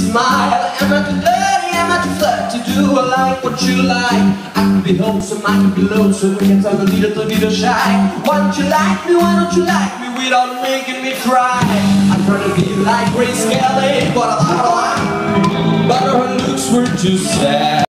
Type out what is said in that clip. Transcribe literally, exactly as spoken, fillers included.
smile. Am I too dirty? Am I too flat to do I like what you like? I could be wholesome, I could be lonesome. We can talk a little, a little shy. Why don't you like me? Why don't you like me without making me cry? I'm trying to be like Grace Kelly, but I, but her looks were too sad.